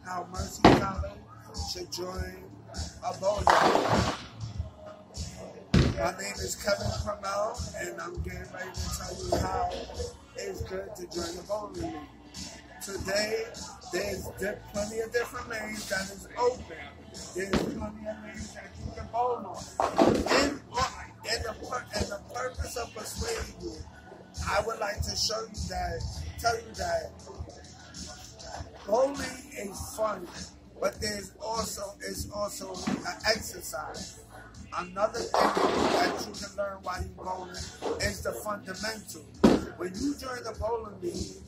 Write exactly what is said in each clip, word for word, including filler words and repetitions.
how Mercy College should join a bowling league. My name is Kevin Crummell, and I'm getting ready to tell you how it's good to join a bowling league. Today, there's plenty of different lanes that is open. There's plenty of lanes that you can bowl on. And, and, the, and the purpose of persuading you, I would like to show you that, tell you that bowling is fun, but there's also, it's also an exercise. Another thing that you can learn while you're bowling is the fundamentals. When you join the bowling league,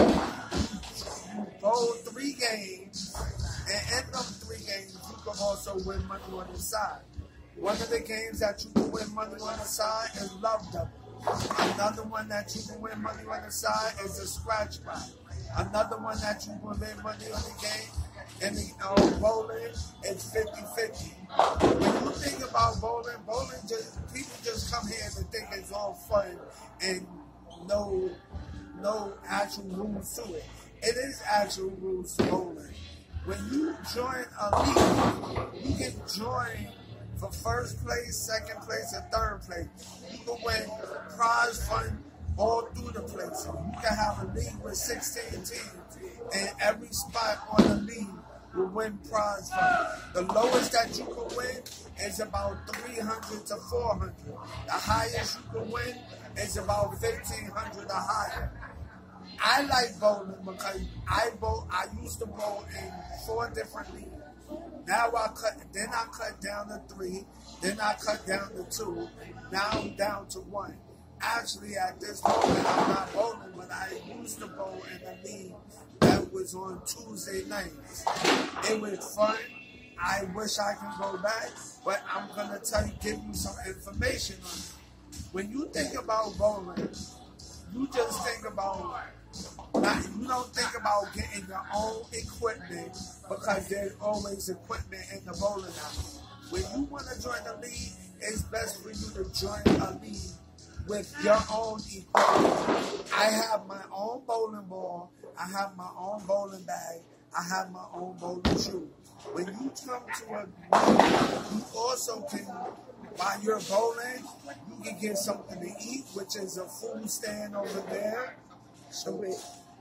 you bowl three games, and in them three games, you can also win money on the side. One of the games that you can win money on the side is Love Double. Another one that you can win money on the side is a Scratch Pack. Another one that you can win money on the game and the um, bowling is fifty fifty. When you think about bowling, bowling just, people just come here to think it's all fun and no, no actual rules to it. It is actual rules to bowling. When you join a league, you can join for first place, second place, and third place. You can win prize fund all through the place. You can have a league with sixteen teams, and every spot on the league will win prize fund. The lowest that you can win is about three hundred to four hundred. The highest you can win is about fifteen hundred or higher. I like bowling because I bowl. I used to bowl in four different leagues. Now I cut. Then I cut down to three. Then I cut down to two. Now I'm down to one. Actually, at this moment, I'm not bowling, but I used to bowl in a league that was on Tuesday nights. It was fun. I wish I could go back, but I'm gonna tell you, give you some information on it. When you think about bowling, you just think about. Not, you don't think about getting your own equipment because there's always equipment in the bowling alley. When you want to join a league, it's best for you to join a league with your own equipment. I have my own bowling ball. I have my own bowling bag. I have my own bowling shoe. When you come to a league, you also can, while you're bowling, you can get something to eat, which is a food stand over there. So it.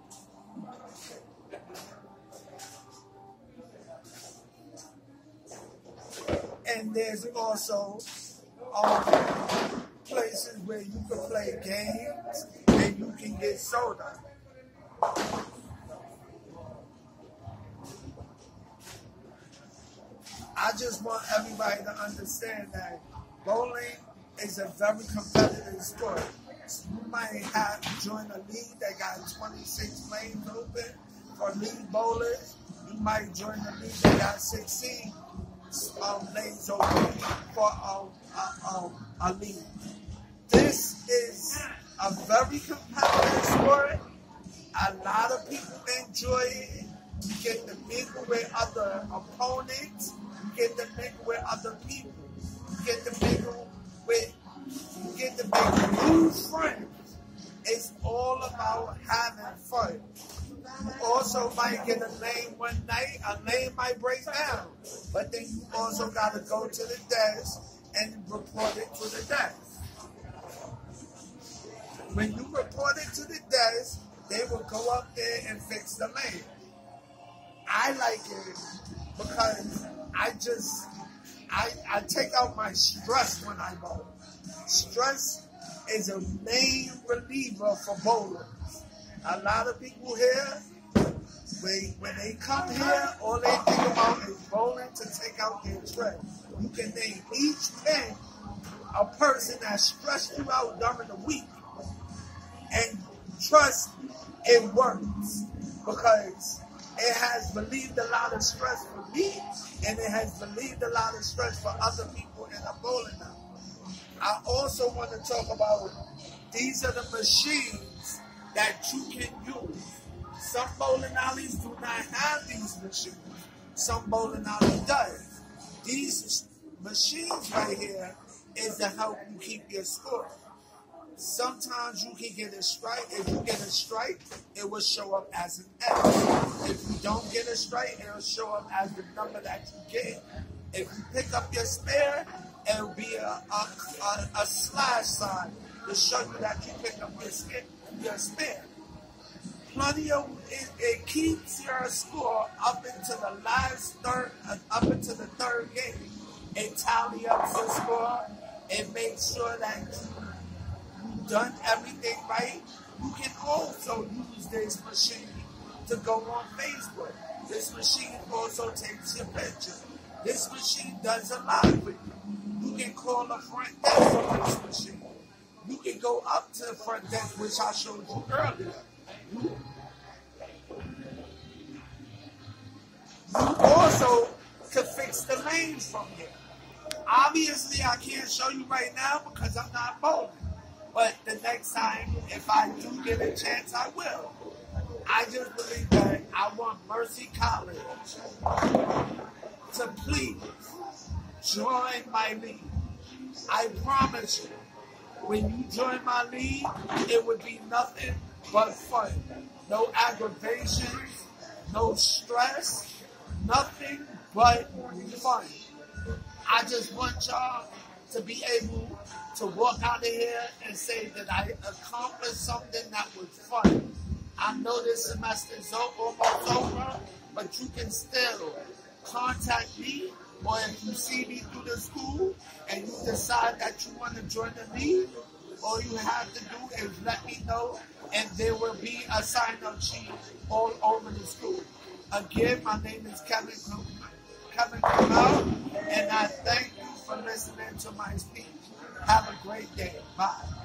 And there's also um, places where you can play games and you can get soda. I just want everybody to understand that bowling is a very competitive sport. You might have joined a league that got twenty-six lanes open for league bowlers. You might join a league that got sixteen um, lanes open for um, uh, um, a league. This is a very competitive sport. A lot of people enjoy it. You get to mingle with other opponents. You get to mingle with other people. You get to mingle with You get to make new friends. It's all about having fun. You also might get a lane one night, a lane might break down. But then you also got to go to the desk and report it to the desk. When you report it to the desk, they will go up there and fix the lane. I like it because I just, I, I take out my stress when I bowl. Stress is a main reliever for bowlers. A lot of people here, when, when they come here, all they think about is bowling to take out their stress. You can name each pin a person that stressed you out during the week. And trust, it works. Because it has relieved a lot of stress for me, and it has relieved a lot of stress for other people in a bowling alley. I also want to talk about, these are the machines that you can use. Some bowling alleys do not have these machines. Some bowling alleys does. These machines right here is to help you keep your score. Sometimes you can get a strike. If you get a strike, it will show up as an F. If you don't get a strike, it will show up as the number that you get. If you pick up your spare, it will be a, a, a, a slash sign to show you that you pick up your, your spare. Plenty of it, it keeps your score up into the last third, uh, up into the third game. It tally up your score. It makes sure that you've done everything right. You can also use this machine to go on Facebook. This machine also takes your picture. This machine does a lot for you. You can call a front desk on this machine. You can go up to the front desk, which I showed you earlier. You, you also can fix the lanes from here. Obviously, I can't show you right now because I'm not bowling. But the next time, if I do get a chance, I will. I just believe that I want Mercy College to please join my league. I promise you, when you join my league, it would be nothing but fun. No aggravations, no stress, nothing but fun. I just want y'all to be able to walk out of here and say that I accomplished something that was fun. I know this semester is almost over, but you can still contact me, or if you see me through the school and you decide that you want to join the league, all you have to do is let me know, and there will be a sign-up sheet all over the school. Again, my name is Kevin Kevin Crummell, and I thank you for listening to my speech. Have a great day. Bye.